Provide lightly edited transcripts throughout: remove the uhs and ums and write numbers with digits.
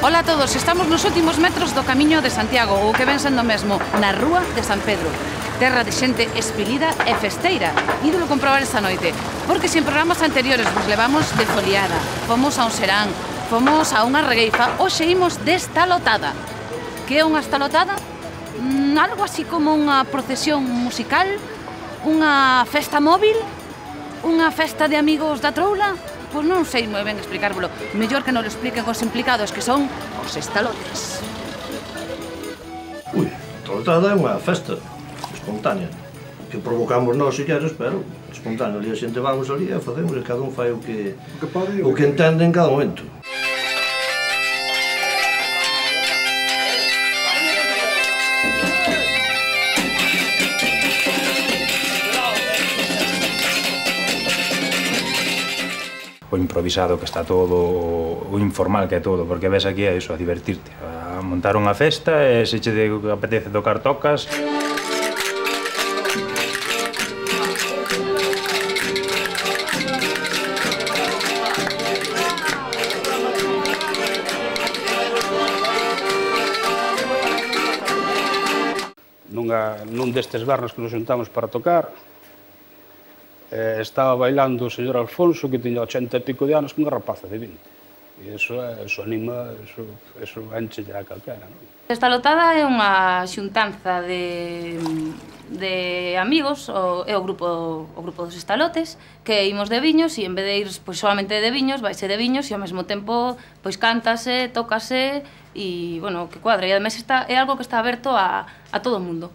Ola a todos, estamos nos últimos metros do Camiño de Santiago, ou que ven sendo mesmo na Rúa de San Pedro. Terra de xente espelida e festeira. Ídolo comprobar esta noite, porque se en programas anteriores vos levamos de foliada, fomos a un serán, fomos a unha regueifa, hoxe imos de estalotada. Que é unha estalotada? Algo así como unha procesión musical, unha festa móvil, unha festa de amigos da troula. Pois non sei moi ben explicárvolo. Mellor que non lo expliquen os implicados, que son os estalotes. Ui, estalotada é unha festa espontánea que provocamos nós se queres, pero espontánea. Ali a xente vamos ali e facemos e cada un fai o que entende en cada momento. O improvisado que está todo, o informal que é todo, porque ves aquí é iso, a divertirte, a montar unha festa e se che apetece tocar tocas. Nun destes barros que nos juntamos para tocar, estaba bailando o señor Alfonso, que tiña 80 e pico de anos, con unha rapaza de 20. E eso anima, eso enche a calquera, non? Esta lotada é unha xuntanza de amigos, é o grupo dos estalotes, que imos de viños e en vez de ir solamente de viños, vaise de viños e ao mesmo tempo cántase, tócase e, bueno, que cuadra. E ademais é algo que está aberto a todo o mundo.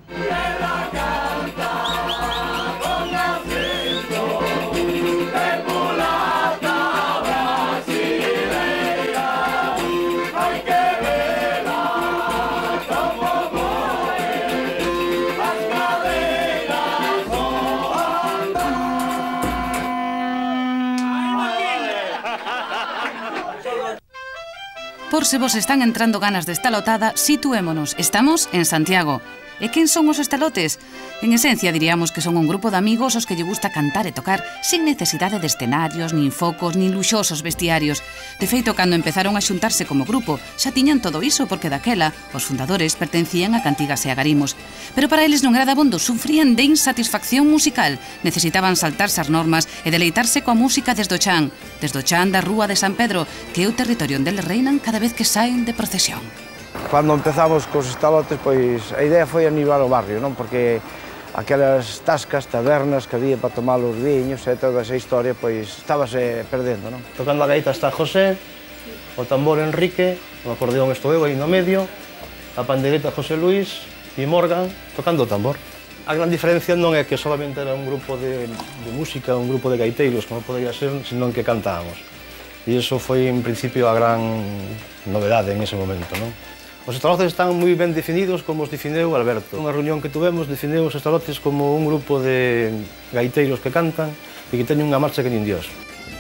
Por se vos están entrando ganas de estalotada, situémonos. Estamos en Santiago. E quen son os estalotes? En esencia, diríamos que son un grupo de amigos aos que lle gusta cantar e tocar sen necesidade de escenarios, nin focos, nin luxosos vestiarios. De feito, cando empezaron a xuntarse como grupo, xa tiñan todo iso porque daquela os fundadores pertencían a cantigas e a garimos. Pero para eles non era dabondo, sufrían de insatisfacción musical. Necesitaban saltarse as normas e deleitarse coa música desde o chan da Rúa de San Pedro, que é o territorio onde eles reinan cada vez que saen de procesión. Cando empezamos cos estalotes, pois a idea foi animar o barrio, non? Porque aquelas tascas, tabernas que había para tomar os viños e toda esa historia, pois estábase perdendo, non? Tocando a gaita está José, o tambor Enrique, o acordeón estou eu aí no medio, a pandereta José Luis e Morgan tocando o tambor. A gran diferencia non é que solamente era un grupo de música, un grupo de gaiteiros, como podría ser, senón que cantábamos. E iso foi, en principio, a gran novedade en ese momento, non? Os estalotes están moi ben definidos, como os definiu Alberto. Unha reunión que tuvemos definiu os estalotes como un grupo de gaiteiros que cantan e que teñen unha marcha que nin Dios.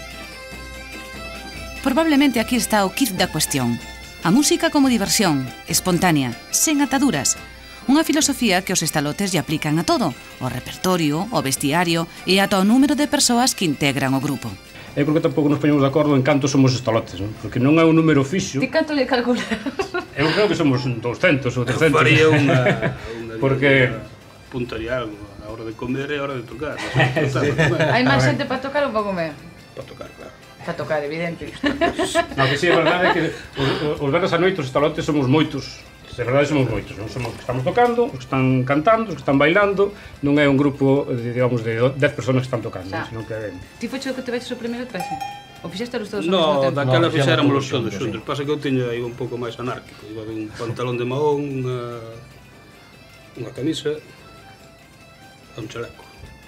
Probablemente aquí está o quid da cuestión. A música como diversión, espontánea, sen ataduras. Unha filosofía que os estalotes lle aplican a todo, o repertorio, o vestiario e ata o número de persoas que integran o grupo. Eu creo que tampouco nos poñemos de acordo en canto somos estalotes, non? Porque non é un número fixo. Ti canto le calculas? Eu creo que somos 200 ou 300. Faría unha porque puntaría algo, a hora de comer e a hora de tocar. Hai máis xente para tocar ou para comer? Para tocar, claro. Para tocar, evidente. No, que sí, a verdade é que os verdes a noite, os estalotes somos moitos. De verdade somos moitos, non? Somos os que estamos tocando, os que están cantando, os que están bailando. Non é un grupo, digamos, de 10 persoas que están tocando, senón que é... Ti foche o que te veches o primeiro traxe? Ou fixéstelos todos ao No, mesmo tempo? daquela fixéramolos todos xuntos. Pasa que eu teño aí un pouco máis anárquico. Iba un pantalón de mahón, unha camisa e un chaleco.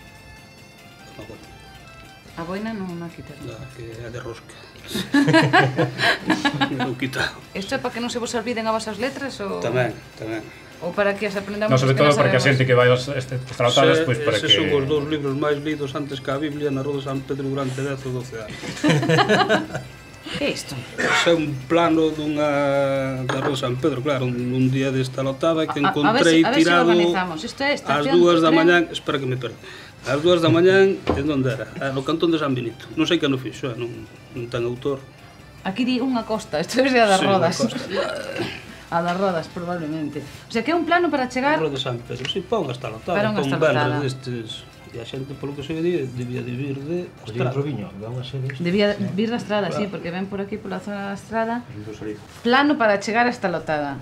A boina non a quitas. Que é de rosca. Non quita. Isto é para que non se vos olviden as vosas letras ou... Tamén, tamén. Ou para que as aprendamos... No, sobre todo para que a xente que vai aos estalotadas, pois para que... Eses son os dous libros máis lidos antes que a Biblia na Rúa de San Pedro durante 10 ou 12 anos. Que é isto? É un plano da Rúa de San Pedro, claro, un día de estalotada que encontrei tirado ás 2 da mañán... Espera que me perde. Ás 2 da mañán, en onde era? No cantón de San Benito. Non sei que non fixo, non ten autor. Aquí di unha costa, isto é a das rodas. A das rodas, probablemente. O sea, que é un plano para chegar... O de San Pedro, si, pa unha estalotada. Para unha estalotada. Destes... E a xente, polo que se veía, debía de vir de Estrada. Debía vir da Estrada, sí, porque ven por aquí pola zona da Estrada. Plano para chegar a estalotada.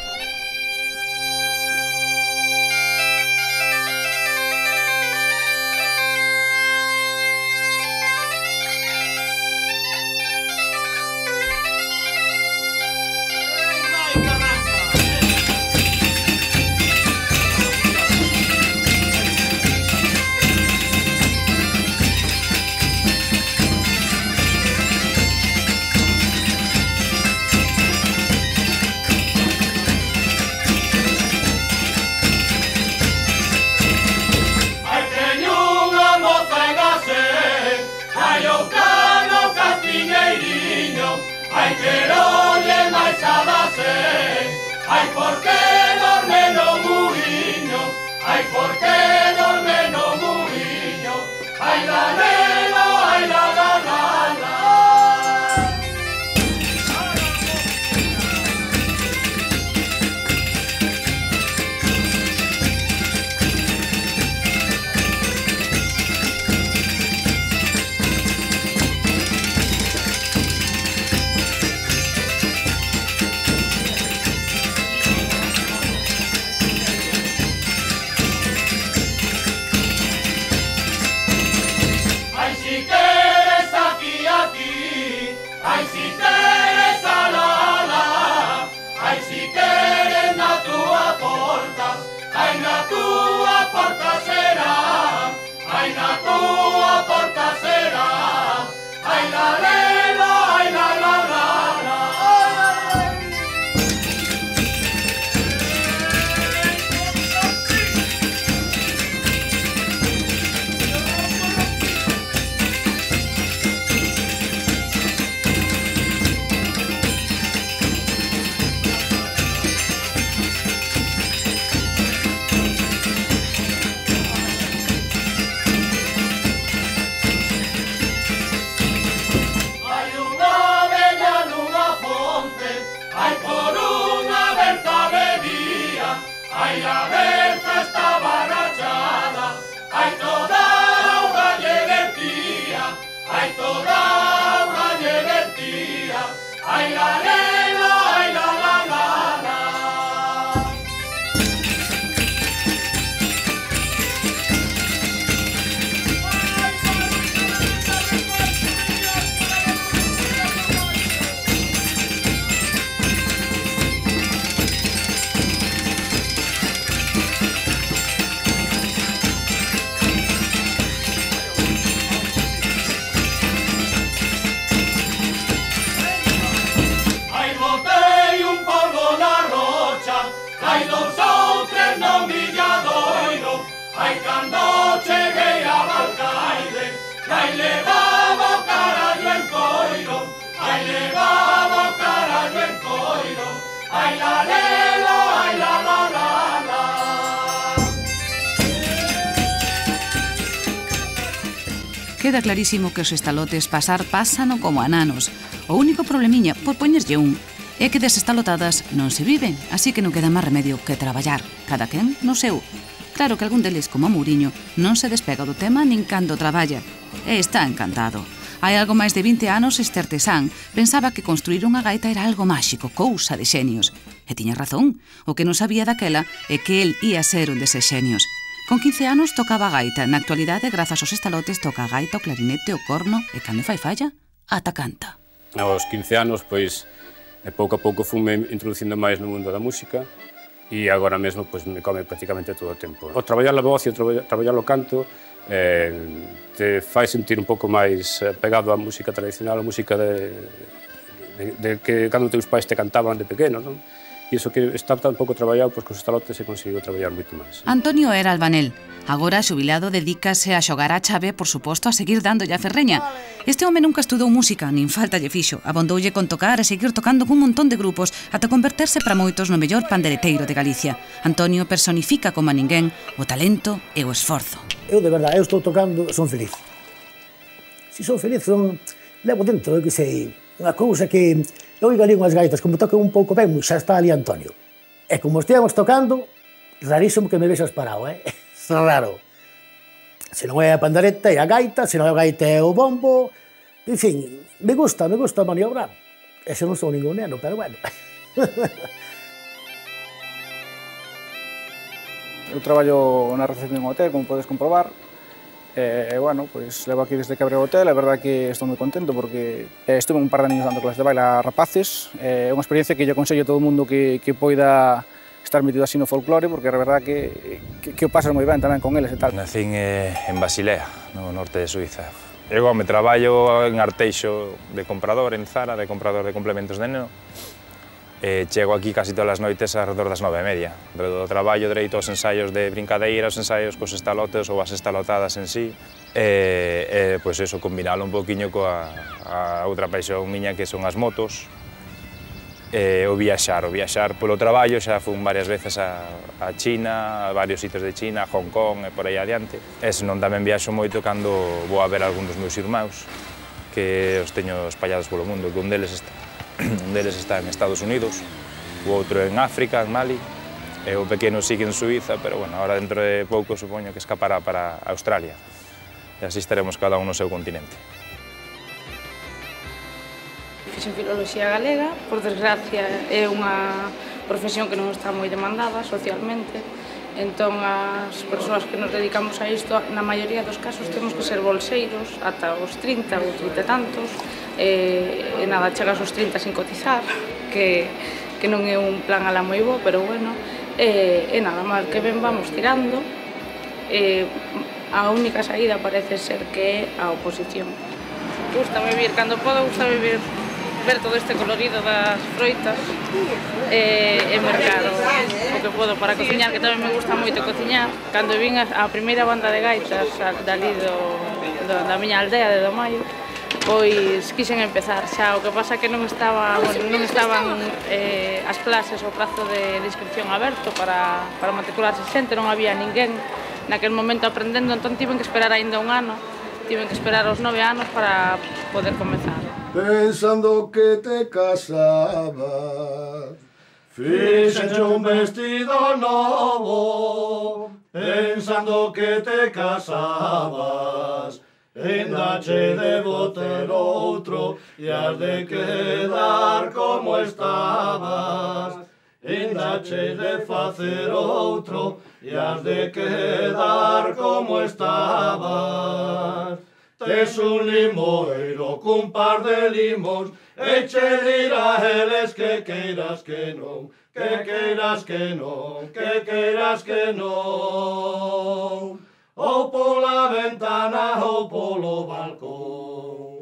Ai que olle máis a dase, ai por que dorme no muiño, ai por que dorme no muiño, ai la lelo, ai la la la la. Queda clarísimo que os estalotes pásano como a nanos. O único problemiña, por poñerlle un, é que das estalotadas non se viven, así que non queda máis remedio que traballar, cada quen no seu. Claro que algún deles, como a Mouriño, non se despega do tema nin cando traballa. E está encantado. Hai algo máis de 20 anos este artesán pensaba que construir unha gaita era algo máxico, cousa de xenios. E tiña razón. O que non sabía daquela é que el ia ser un deses xenios. Con 15 anos tocaba a gaita. Na actualidade, grazas aos estalotes, toca a gaita, o clarinete, o corno e, cando fai falla, ata canta. Aos 15 anos, pois, pouco a pouco fume introducindo máis no mundo da música e agora mesmo pois, me come prácticamente todo o tempo. O traballar a voz e o traballar o canto te fai sentir un pouco máis pegado á música tradicional, a música de que cando teus pais te cantaban de pequeno, non? E iso que está tan pouco traballado, pois cos estalotes se conseguiu traballar moito máis. Antonio era albanel. Agora, xubilado, dedícase a xogar a chave, por suposto, a seguir dándolle a ferreña. Este home nunca estudou música, nin falta lle fixo. Abondoulle con tocar e seguir tocando cun montón de grupos ata converterse para moitos no mellor pandereteiro de Galicia. Antonio personifica como a ninguén o talento e o esforzo. Eu, de verdade, eu estou tocando, son feliz. Si son feliz, levo dentro, eu que sei, unha cousa que eu oigo ali unhas gaitas, como tocan un pouco ben, xa está ali Antonio. E como estíamos tocando, rarísimo que me vexas parado, é raro. Se non é a pandareta, é a gaita, se non é a gaita, é o bombo, en fin, me gusta maniobrar. Ese non sou ningún neno, pero bueno. Eu traballo na recepción do hotel, como podes comprobar. Bueno, pois levo aquí desde que abre o hotel, é verdade que estou moi contento porque estuve un par de años dando clases de baile a rapaces. É unha experiencia que lle aconsello a todo o mundo que poida estar metido así no folclore, porque é verdade que o pasas moi ben tamén con eles e tal. Nacín en Basilea, no norte de Suiza. Eu me traballo en Arteixo de comprador, en Zara, de comprador de complementos de neno. Chego aquí casi todas as noites alrededor das 9:30. Do traballo dereito aos ensaios de brincadeira, os ensaios cos estalotes ou as estalotadas en sí. Pois eso, combinalo un poquinho coa outra paixón miña que son as motos. O viaxar polo traballo, xa fun varias veces a China, a varios sitios de China, a Hong Kong e por aí adiante. E senón tamén viaxo moito cando vou a ver algún dos meus irmãos, que os teño espallados polo mundo, que un deles está en Estados Unidos, o outro en África, en Mali, e o pequeno sigue en Suiza, pero bueno, ahora dentro de pouco supoño que escapará para Australia. E así estaremos cada un no seu continente. Fixen Filoloxía Galega, por desgracia é unha profesión que non está moi demandada socialmente, entón as persoas que nos dedicamos a isto, na maioría dos casos temos que ser bolseiros ata os 30 ou 30 e tantos, e nada, chegas aos 30 sin cotizar, que non é un plan ala moi bo, pero bueno, e nada, mal que ben vamos tirando, a única saída parece ser que é a oposición. Gústame vir, cando podo, gústame vir ver todo este colorido das froitas e mercar o que podo para cociñar, que tamén me gusta moito cociñar. Cando vin a primeira banda de gaitas dali da miña aldea de Domaio, pois quixen empezar xa, o que pasa que non estaban as clases, o prazo de inscripción aberto para matricularse xente, non había ninguén naquel momento aprendendo, entón tiven que esperar aínda un ano, tiven que esperar os 9 anos para poder comezar. Pensando que te casabas, fíxenche un vestido novo, pensando que te casabas, ainda che debo ter outro, e has de quedar como estabas, ainda che de facer outro, e has de quedar como estabas. Tes un limoeiro cun par de limos, e che dirá eles que queiras que non, que queiras que non, que queiras que non. Ou pola ventana ou polo balcón.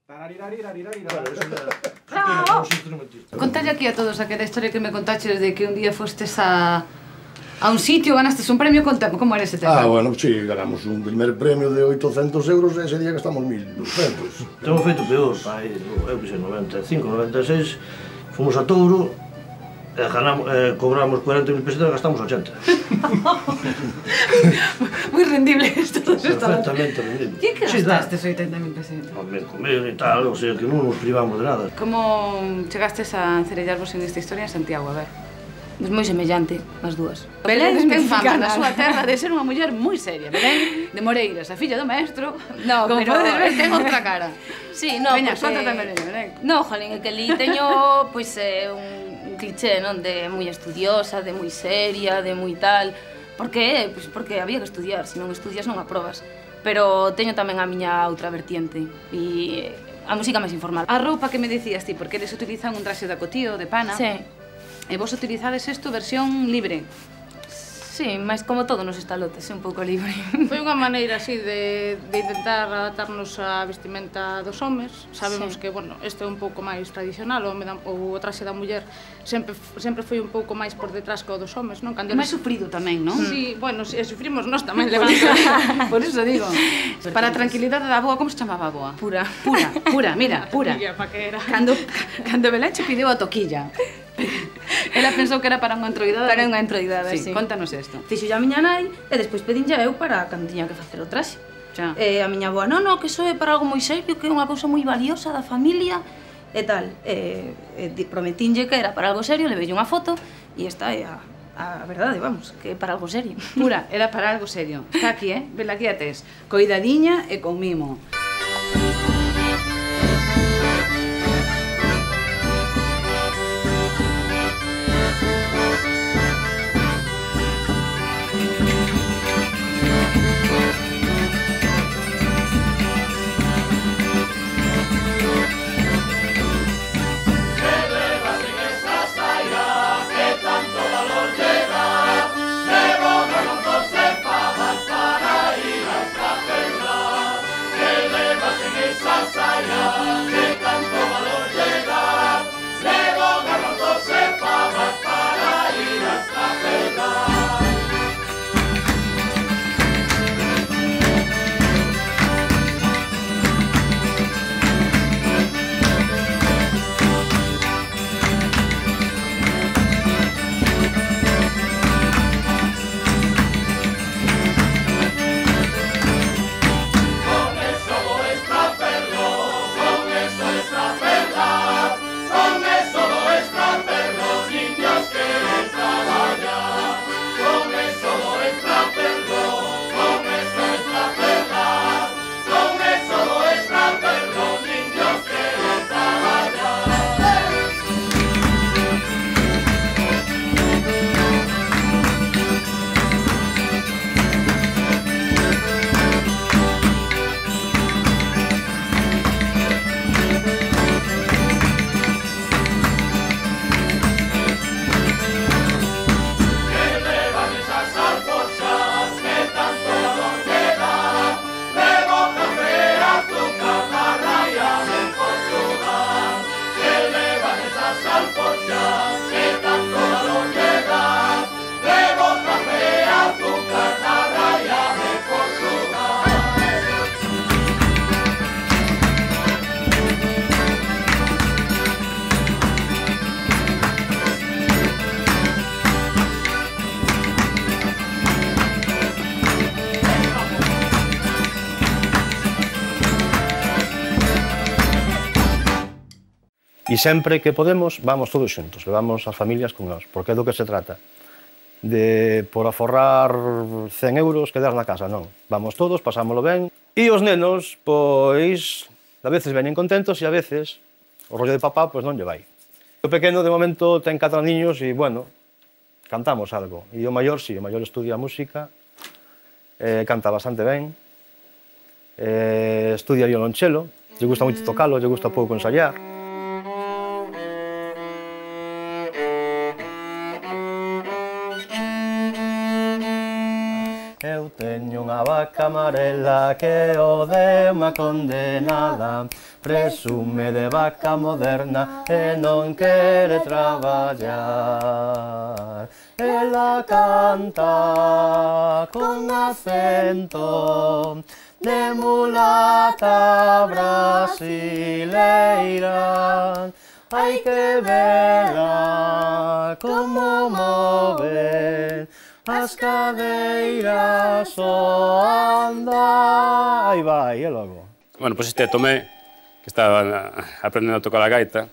Contalle aquí a todos aquela historia que me contaches de que un día fostes a un sitio, ganastes un premio, contame, como era ese tema? Bueno, sí, ganamos un primer premio de 800 euros e ese día gastamos 1.200. Temos feito peor, eu que sei, 95, 96, fomos a Touro, cobramos 40.000 pesetas e gastamos 80. Moi rendible isto. Perfectamente rendible. E que gastastes 80.000 pesetas? Comer e tal, o sea, que non nos privamos de nada. Como chegastes a encerellarvos en esta historia en Santiago, a ver? É moi semellante, as dúas. Belén ten fama na súa terra de ser unha muller moi seria. Belén de Moreiras, a filla do maestro, como podes ver, ten outra cara. Sí, non, veña, contate a Belén. Non, jolín, é que ali teño, pois, un cliché, non? De moi estudiosa, de moi seria, de moi tal. Por que? Pois porque había que estudiar, se non estudias non aprobas. Pero teño tamén a miña outra vertiente, e a música máis informal. A roupa que me dicías ti, porque eles utilizan un traxe de acotío, de pana. Sí. E vos utilizades isto versión libre? Sí, máis como todo nos estalotes, un pouco libre. Foi unha maneira así de intentar adaptarnos á vestimenta dos homes. Sabemos que, bueno, isto é un pouco máis tradicional, o traxe da muller sempre foi un pouco máis por detrás que o dos homes, non? É máis sufrido tamén, non? Sí, bueno, sufrimos nós tamén levantando. Por iso digo. Para a tranquilidade da boa, como se chamaba a boa? Pura. Pura, mira, pura. Toquilla, pa que era. Cando Belén che pideu a toquilla, ela pensou que era para unha entroidada. Para unha entroidada, sí. Contanos isto. Fixo a miña nai e despois pedinlle eu para cando tiña que facer o traxe. E a miña boa, non, que iso é para algo moi serio, que é unha cousa moi valiosa da familia. e tal. Prometínlle que era para algo serio, levei unha foto e esta é a verdade, vamos, que é para algo serio. Pura, era para algo serio. Está aquí, vela aquí a tes. Coidadiña e con mimo. E sempre que podemos, vamos todos xuntos, levamos as familias con nós, porque é do que se trata. De, por aforrar 100 euros, quedar na casa, non. Vamos todos, pasámoslo ben. E os nenos, pois, a veces veñen contentos e a veces o rollo de papá, pois non lle vai. O pequeno, de momento, ten 4 niños e, bueno, cantamos algo. E o maior, sí, o maior estudia música, canta bastante ben, estudia violonchelo, lle gusta moito tocalo, lle gusta pouco ensayar. Eu teño unha vaca amarela que o deu unha condenada, presume de vaca moderna e non quere traballar. Ela canta con acento de mulata brasileira, hai que vela como move as cadeiras o anda. Aí vai, e logo. Bueno, pois este é Tomé, que estaba aprendendo a tocar a gaita.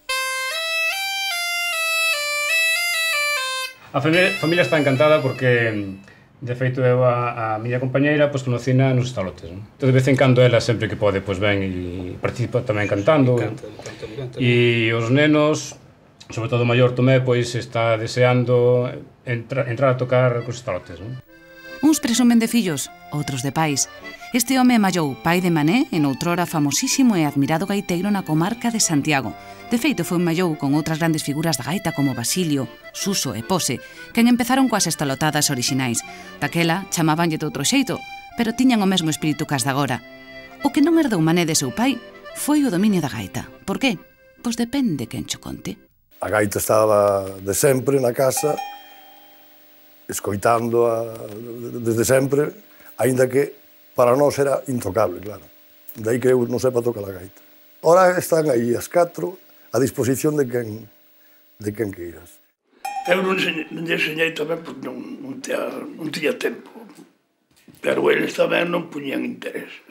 A familia está encantada porque, de feito, eu a miña compañeira conocina nos estalotes. Entón, de vez en cando, ela sempre que pode, ven e participa tamén cantando. E os nenos, sobre todo o maior Tomé, está deseando entrar a tocar cos estalotes. Uns presumen de fillos, outros de pais. Este home mallou pai de Mané en outrora famosísimo e admirado gaiteiro na comarca de Santiago. De feito, foi mallou con outras grandes figuras da gaita como Basilio, Suso e Pose, quen empezaron coas estalotadas orixinais. Daquela chamábanlle de outro xeito, pero tiñan o mesmo espírito que as de agora. O que non herdou Mané de seu pai foi o dominio da gaita. Por qué? Pois depende quen cho conte. A gaita estaba de sempre na casa, escoitando desde sempre, aínda que para nós era intocable, claro. Daí que eu non sepa tocar a gaita. Ora están aí as 4 a disposición de quen queiras. Eu non lle enseñei tamén porque non tiña tempo, pero eles tamén non puñían interés.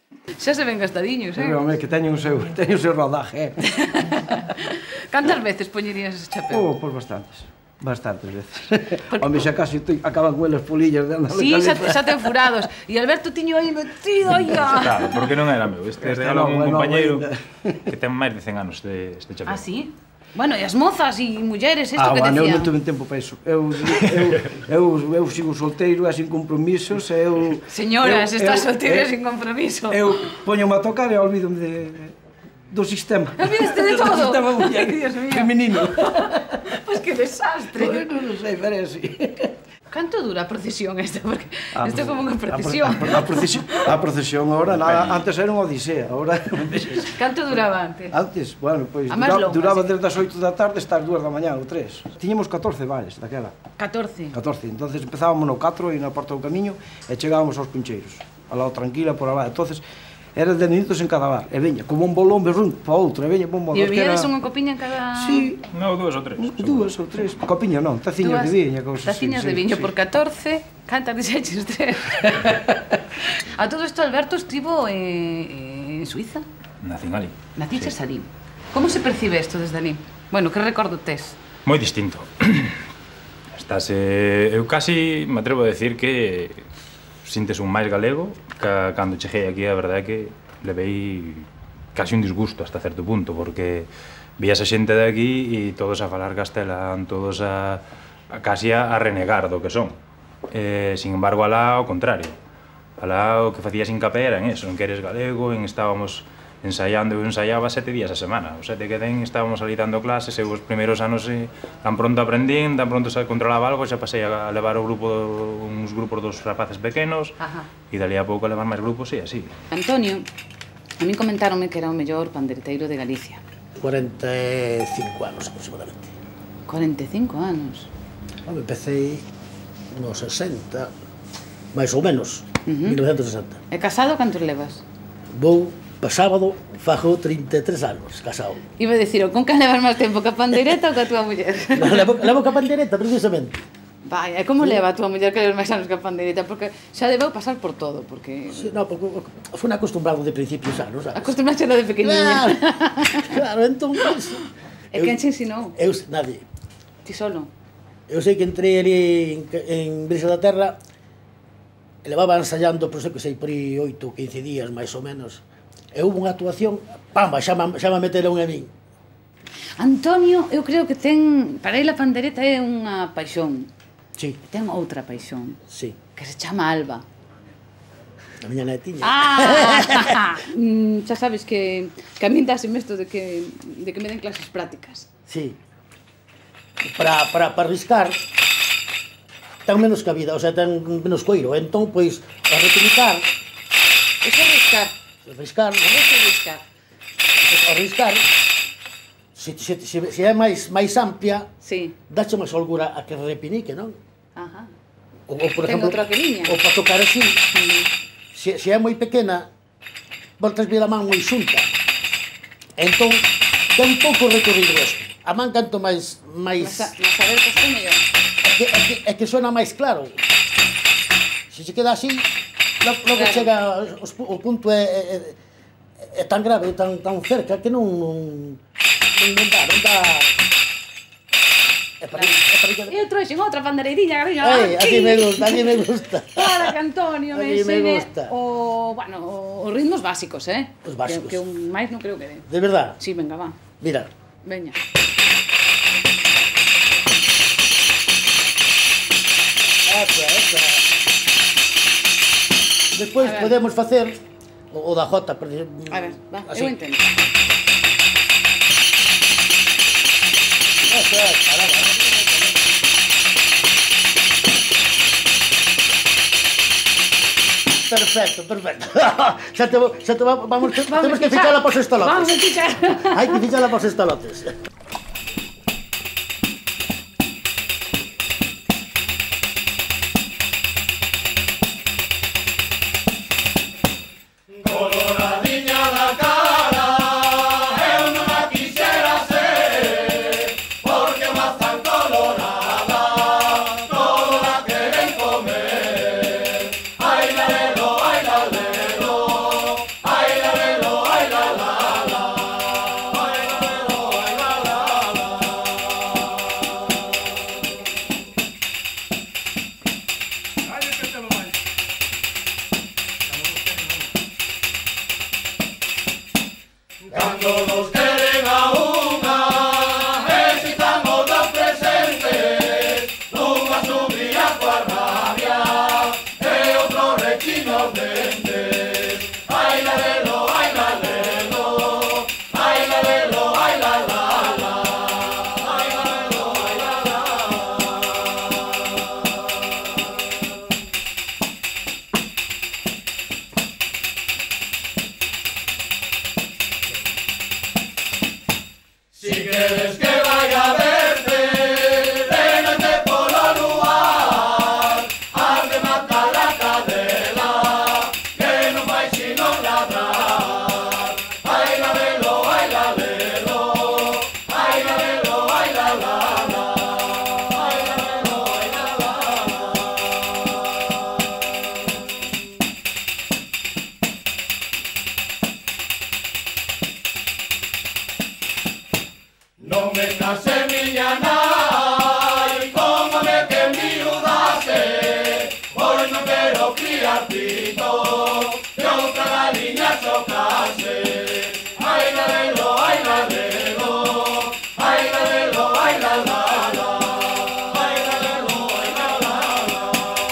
Xa se ven gastadiños, Home, que teñen o seu rodaje, Cantas veces poñerías ese chapéu? Pois bastantes veces. Home, xa casi acaban con elas polillas de andar. Sí, xa ten furados. E Alberto tiño aí metido, Claro, porque non era meu. Este regalo un compañeiro que ten máis de 100 anos este chapéu. Ah, sí? Bueno, e as mozas e mulleres, isto que decía? Eu non tuve tempo para iso. Eu sigo solteiro e sin compromisos. Señoras, estás solteiro e sin compromiso. Eu poño-me a tocar e olvídome do sistema. Olvídaste de todo? Do sistema feminino. Pois que desastre. Non sei, pero así. Canto dura a procesión esta? Porque isto é como unha procesión. A procesión agora, antes era unha odisea, agora... Canto duraba antes? Antes, bueno, pois duraba desde as 8 da tarde hasta as 2 da mañá ou 3. Tiñamos 14 vales daquela. 14? 14, entonces empezábamos no 4 e na Porta do Camiño e chegábamos aos Puncheiros, ao lado tranquila por alá. Entonces, era 10 minutos en cada bar, e veña, como un bolón berrún pa outro, e veña, bomba. E bebíades unha copiña en cada... Sí. Non, 2 ou 3. 2 ou 3, copiña non, taciñas de viña. Taciñas de viño por 14, cantas dixeches 3. A todo isto, Alberto estivo en Suiza? Nacín alí. Naciches alí. Como se percibe isto desde alí? Bueno, que recordo tes? Moi distinto. Eu casi me atrevo a decir que sintes un máis galego que cando cheguei aquí, a verdade é que levei casi un disgusto hasta certo punto, porque vías a xente de aquí e todos a falar castelán, todos casi a renegar do que son. Sin embargo, alá ao contrario. Alá o que facías hincapé era en eso, en que eres galego, en estábamos ensaiando, eu ensaiaba 7 días a semana. Os 7 que den estábamos ali dando clases, eu os primeiros anos tan pronto aprendín, tan pronto se controlaba algo, xa pasei a levar uns grupos dos rapaces pequenos e dali a pouco a levar máis grupos e así. Antonio, a mí comentáronme que era o mellor pandereteiro de Galicia. 45 anos aproximadamente. 45 anos? Home, empecé nos 60, máis ou menos, 1960. E casado cantos levas? Vou pa sábado fago 33 anos, casado. Iba a dicir, con que levas máis tempo ca pandeireta ou ca tua muller? Levo ca pandeireta, precisamente. Vai, e como leva a tua muller que levas máis anos ca pandeireta? Porque xa debeu pasar por todo, porque... Sí, no, porque fui acostumbrado de principios anos, sabes? Acostumbraxelo de pequeniña. Claro, entón... E quen che ensinou? Nadie. Ti solo? Eu sei que entrei ali en Brisa da Terra e levaba ensayando, por sei que sei, por aí 8 ou 15 días, máis ou menos. E houve unha actuación, pamba, xa me meteron a min. Antonio, eu creo que ten... Para ele a pandereta é unha paixón. Sí. Ten outra paixón. Sí. Que se chama Alba. A miña netiña. Xa sabes que a min dáseme isto de que me den clases prácticas. Sí. Para arriscar, ten menos cabida, o sea, ten menos coiro. Entón, pois, a repinicar... Eso é arriscar. Arriscar, se é máis amplia, dache máis holgura a que repinique, non? Ou, por exemplo, ou para tocar así, se é moi pequena, voltas ver a man moi xunta. Entón, ten pouco recorrido isto. A man canto máis... Mas a ver que está mellor. É que suena máis claro. Se se queda así, logo chega, o punto é tan grave, tan cerca, que non dá. Eu trouxen outra pandereiriña, cariño. Así me gusta. Para que Antonio me enseñe os ritmos básicos, Os básicos. Que un máis non creo que dé. De verdad? Sí, venga, va. Mira. Veña. Esa. Despois podemos facer o da jota. A ver, va, eu entendo. Perfecto. Temos que fichala pos estalotes. Vamos a fichar. Hai que fichala pos estalotes. Si queres que vaya a verte, de noche polo luar, has de matar a cadela, que non vai sino ladrar. Ai la lelo, ai la lelo, ai la lelo, ai la la la, ai la lelo, ai la la la. Non me case miña nai, como me que miudase, pois non quero criar pito, que outra galiña chocase. Ai la lelo, ai la lelo, ai la lelo, ai la la la, ai la lelo, ai la la la.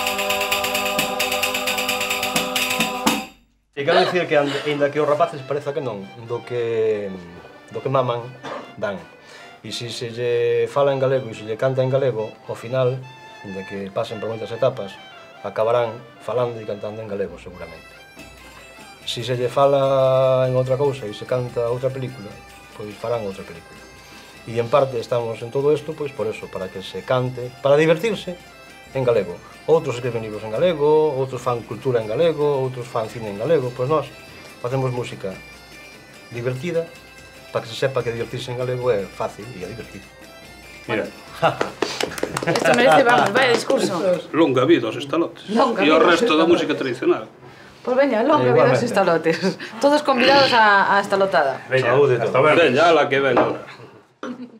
E quero dicir que, ainda que os rapaces pareza que non, do que maman, dan. E se lle fala en galego e se lle canta en galego, ao final, de que pasen por moitas etapas, acabarán falando e cantando en galego, seguramente. Se se lle fala en outra cousa e se canta outra película, pois farán outra película. E en parte estamos en todo isto, pois por eso, para que se cante, para divertirse en galego. Outros escriben libros en galego, outros fan cultura en galego, outros fan cine en galego, pois nós facemos música divertida, para que se sepa que divertirse en galego é fácil e é divertido. Mira. Isto merece, vamos, vaya discurso. Longa vida aos estalotes. Longa E o vida. resto da música tradicional. Pois veña, longa vida aos estalotes. Todos convidados á estalotada. Veña, hasta luego. Veña, ala que ven ahora.